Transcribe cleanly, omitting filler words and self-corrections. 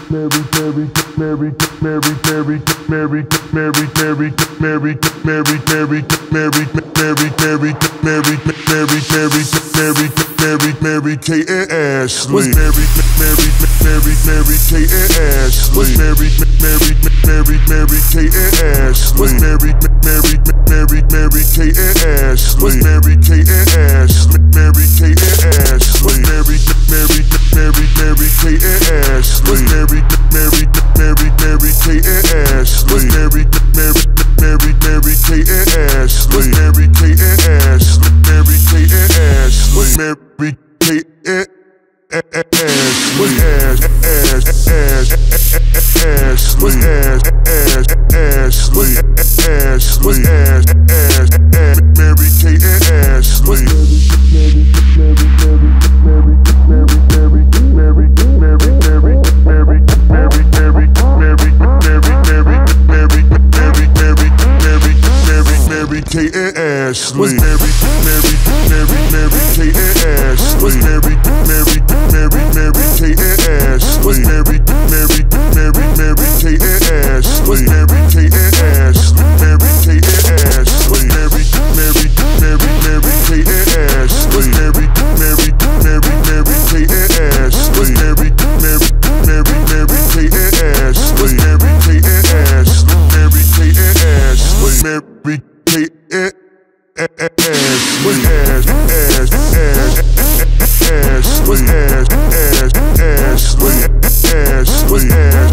Kate and Ashley. Was Mary Kate and Ashley. Was Mary Kate and Ashley. Was Mary Kate and Ashley. Was Mary Kate and Ashley. Mary Kate and Ashley. Was Mary Kate and Ashley. Was Mary Kate and Ashley. Was Mary Kate and Ashley. Was Mary Kate and Ashley. Mary Kate and Ashley. Was Mary Kate and Kate and Ashley. Was Mary Kate and Ashley. Was Mary Kate and Ashley. Was Mary Kate and Ashley. Was Mary Kate and Ashley. Mary Kate and Ashley. Was Mary Kate and Ashley. Was Mary Kate and Ashley. Was Mary Kate and Ashley. Was Mary Kate and Ashley. Mary Kate and Ashley. Was Mary Kate and was